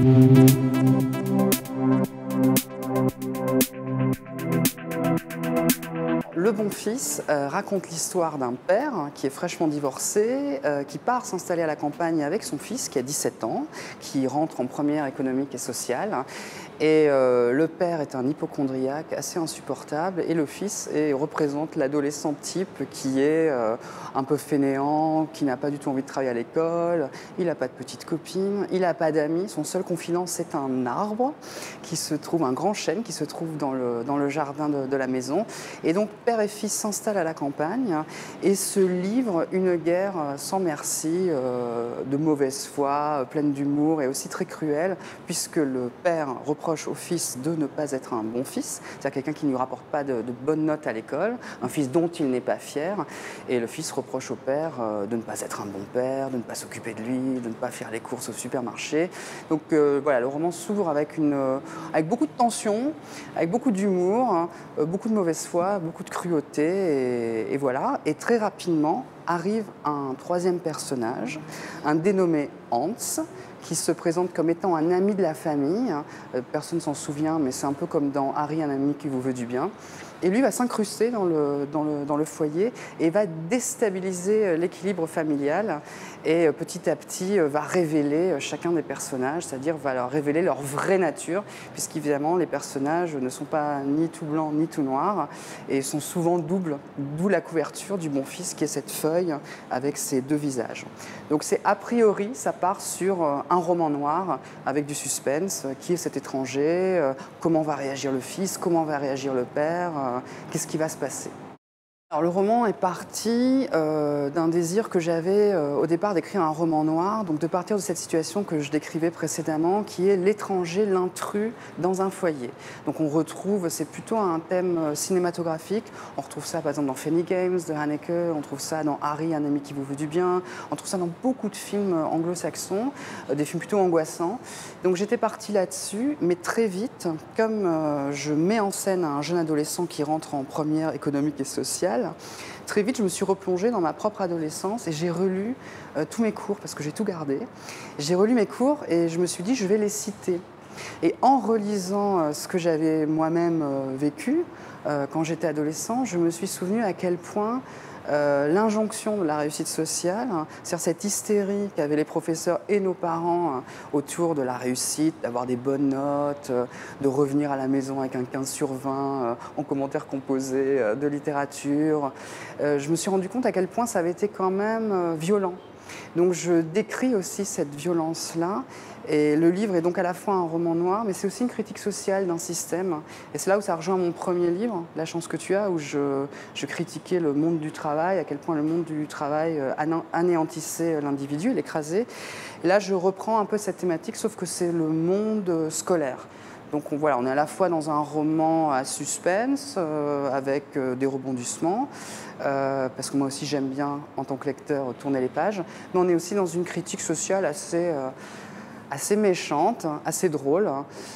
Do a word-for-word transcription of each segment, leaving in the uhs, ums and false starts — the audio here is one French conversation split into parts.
Le Bon Fils euh, raconte l'histoire d'un père hein, qui est fraîchement divorcé, euh, qui part s'installer à la campagne avec son fils qui a dix-sept ans, qui rentre en première économique et sociale. Et euh, le père est un hypocondriaque assez insupportable et le fils est, représente l'adolescent type qui est euh, un peu fainéant, qui n'a pas du tout envie de travailler à l'école, il n'a pas de petite copine, il n'a pas d'amis, son seul confident c'est un arbre qui se trouve, un grand chêne qui se trouve dans le, dans le jardin de, de la maison. Et donc père et fils s'installent à la campagne et se livrent une guerre sans merci, euh, de mauvaise foi, pleine d'humour et aussi très cruelle, puisque le père reproche au fils de ne pas être un bon fils, c'est-à-dire quelqu'un qui ne lui rapporte pas de, de bonnes notes à l'école, un fils dont il n'est pas fier, et le fils reproche au père euh, de ne pas être un bon père, de ne pas s'occuper de lui, de ne pas faire les courses au supermarché. Donc euh, voilà, le roman s'ouvre avec, une, euh, avec beaucoup de tension, avec beaucoup d'humour, hein, euh, beaucoup de mauvaise foi, beaucoup de cruauté, et, et voilà. Et très rapidement arrive un troisième personnage, un dénommé Hans, qui se présente comme étant un ami de la famille. Personne ne s'en souvient, mais c'est un peu comme dans Harry, un ami qui vous veut du bien. Et lui va s'incruster dans le, dans, le, dans le foyer et va déstabiliser l'équilibre familial et petit à petit va révéler chacun des personnages, c'est-à-dire va leur révéler leur vraie nature, puisqu'évidemment les personnages ne sont pas ni tout blanc ni tout noir et sont souvent doubles, d'où la couverture du Bon Fils qui est cette feuille avec ses deux visages. Donc c'est a priori, ça part sur un roman noir avec du suspense, qui est cet étranger, comment va réagir le fils, comment va réagir le père, qu'est-ce qui va se passer. Alors, le roman est parti euh, d'un désir que j'avais euh, au départ d'écrire un roman noir, donc de partir de cette situation que je décrivais précédemment, qui est l'étranger, l'intrus dans un foyer. Donc on retrouve, c'est plutôt un thème cinématographique, on retrouve ça par exemple dans Funny Games de Haneke, on trouve ça dans Harry, un ami qui vous veut du bien, on trouve ça dans beaucoup de films anglo-saxons, euh, des films plutôt angoissants. Donc j'étais partie là-dessus, mais très vite, comme euh, je mets en scène un jeune adolescent qui rentre en première économique et sociale, très vite, je me suis replongée dans ma propre adolescence et j'ai relu euh, tous mes cours, parce que j'ai tout gardé. J'ai relu mes cours et je me suis dit, je vais les citer. Et en relisant euh, ce que j'avais moi-même euh, vécu euh, quand j'étais adolescent, je me suis souvenue à quel point euh, l'injonction de la réussite sociale, hein, c'est-à-dire cette hystérie qu'avaient les professeurs et nos parents hein, autour de la réussite, d'avoir des bonnes notes, euh, de revenir à la maison avec un quinze sur vingt euh, en commentaires composés euh, de littérature, euh, je me suis rendu compte à quel point ça avait été quand même euh, violent. Donc je décris aussi cette violence-là. Et le livre est donc à la fois un roman noir, mais c'est aussi une critique sociale d'un système. Et c'est là où ça rejoint mon premier livre, La chance que tu as, où je, je critiquais le monde du travail, à quel point le monde du travail anéantissait l'individu, l'écrasait. Et là, je reprends un peu cette thématique, sauf que c'est le monde scolaire. Donc on, voilà, on est à la fois dans un roman à suspense, euh, avec euh, des rebondissements, euh, parce que moi aussi j'aime bien, en tant que lecteur, tourner les pages, mais on est aussi dans une critique sociale assez, euh, assez méchante, assez drôle,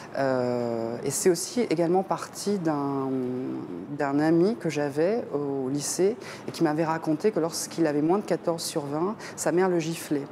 euh, et c'est aussi également parti d'un, d'un ami que j'avais au lycée, et qui m'avait raconté que lorsqu'il avait moins de quatorze sur vingt, sa mère le giflait.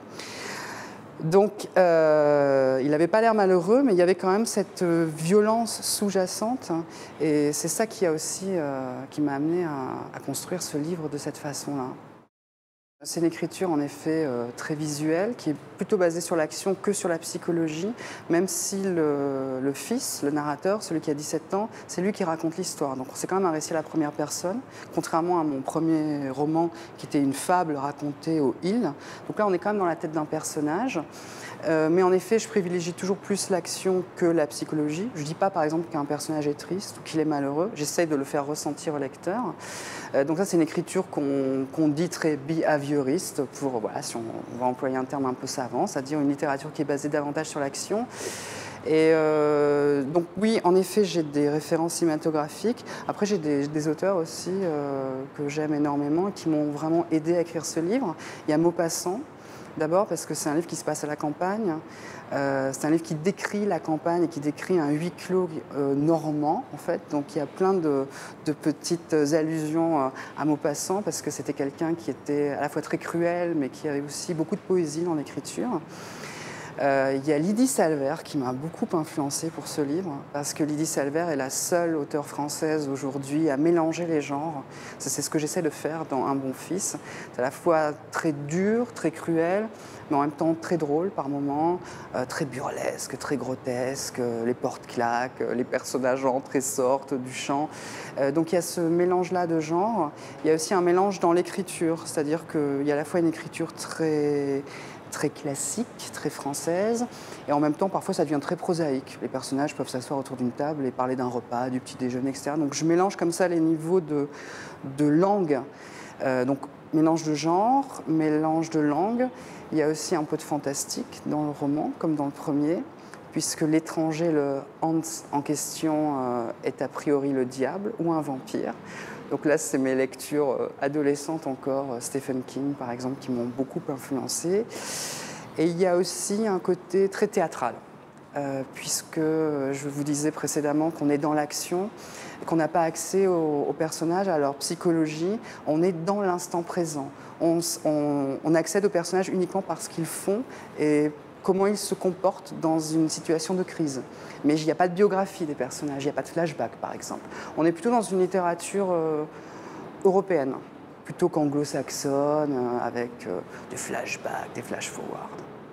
Donc, euh, il n'avait pas l'air malheureux, mais il y avait quand même cette euh, violence sous-jacente. Hein, et c'est ça qui a aussi, euh, qui m'a amené à, à construire ce livre de cette façon-là. C'est une écriture en effet euh, très visuelle, qui est plutôt basée sur l'action que sur la psychologie, même si le, le fils, le narrateur, celui qui a dix-sept ans, c'est lui qui raconte l'histoire. Donc c'est quand même un récit à la première personne, contrairement à mon premier roman qui était une fable racontée au il. Donc là on est quand même dans la tête d'un personnage. Euh, mais en effet, je privilégie toujours plus l'action que la psychologie. Je ne dis pas, par exemple, qu'un personnage est triste ou qu'il est malheureux. J'essaye de le faire ressentir au lecteur. Euh, donc ça, c'est une écriture qu'on qu'on dit très behavioriste, pour, voilà, si on, on va employer un terme un peu savant, c'est-à-dire une littérature qui est basée davantage sur l'action. Et euh, donc oui, en effet, j'ai des références cinématographiques. Après, j'ai des, des auteurs aussi euh, que j'aime énormément et qui m'ont vraiment aidé à écrire ce livre. Il y a Maupassant. D'abord parce que c'est un livre qui se passe à la campagne, euh, c'est un livre qui décrit la campagne et qui décrit un huis clos euh, normand en fait, donc il y a plein de, de petites allusions euh, à Maupassant parce que c'était quelqu'un qui était à la fois très cruel mais qui avait aussi beaucoup de poésie dans l'écriture. Euh, il y a Lydie Salver qui m'a beaucoup influencée pour ce livre, parce que Lydie Salver est la seule auteure française aujourd'hui à mélanger les genres. C'est ce que j'essaie de faire dans Un bon fils. C'est à la fois très dur, très cruel, mais en même temps très drôle par moments, euh, très burlesque, très grotesque, euh, les portes claquent, euh, les personnages entrent et sortent du champ. Euh, donc il y a ce mélange-là de genres. Il y a aussi un mélange dans l'écriture, c'est-à-dire qu'il y a à la fois une écriture très... très classique, très française, et en même temps, parfois, ça devient très prosaïque. Les personnages peuvent s'asseoir autour d'une table et parler d'un repas, du petit déjeuner, et cetera. Donc, je mélange comme ça les niveaux de, de langue. Euh, donc, mélange de genre, mélange de langue. Il y a aussi un peu de fantastique dans le roman, comme dans le premier, puisque l'étranger, le Hans en question, euh, est a priori le diable ou un vampire. Donc là, c'est mes lectures adolescentes encore, Stephen King par exemple, qui m'ont beaucoup influencée. Et il y a aussi un côté très théâtral, euh, puisque je vous disais précédemment qu'on est dans l'action, qu'on n'a pas accès aux, aux personnages, à leur psychologie, on est dans l'instant présent. On, on, on accède aux personnages uniquement par ce qu'ils font et comment ils se comportent dans une situation de crise. Mais il n'y a pas de biographie des personnages, il n'y a pas de flashback, par exemple. On est plutôt dans une littérature euh, européenne, plutôt qu'anglo-saxonne, euh, avec euh, des flashbacks, des flash-forwards.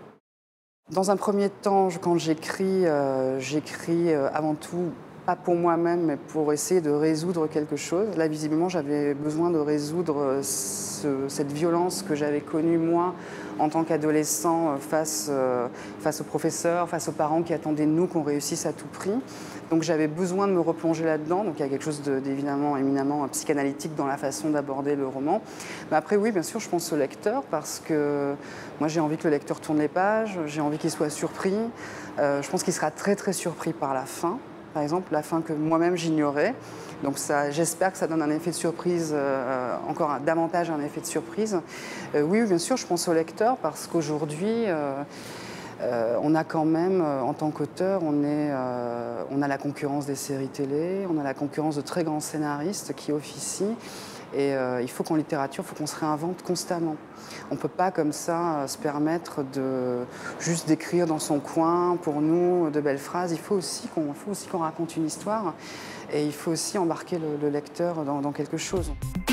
Dans un premier temps, quand j'écris, euh, j'écris euh, avant tout, pas pour moi-même, mais pour essayer de résoudre quelque chose. Là, visiblement, j'avais besoin de résoudre ce, cette violence que j'avais connue, moi, en tant qu'adolescent, face, euh, face aux professeurs, face aux parents qui attendaient de nous qu'on réussisse à tout prix. Donc j'avais besoin de me replonger là-dedans. Donc il y a quelque chose d'évidemment éminemment psychanalytique dans la façon d'aborder le roman. Mais après, oui, bien sûr, je pense au lecteur, parce que moi, j'ai envie que le lecteur tourne les pages, j'ai envie qu'il soit surpris. Euh, je pense qu'il sera très, très surpris par la fin. Par exemple, la fin que moi-même j'ignorais. Donc j'espère que ça donne un effet de surprise, euh, encore un, davantage un effet de surprise. Euh, oui, bien sûr, je pense au lecteur, parce qu'aujourd'hui, euh, euh, on a quand même, euh, en tant qu'auteur, on, euh, on a la concurrence des séries télé, on a la concurrence de très grands scénaristes qui officient. Et euh, il faut qu'en littérature, il faut qu'on se réinvente constamment. On ne peut pas comme ça euh, se permettre de juste d'écrire dans son coin, pour nous, de belles phrases. Il faut aussi qu'on faut aussi qu'on raconte une histoire, et il faut aussi embarquer le, le lecteur dans, dans quelque chose.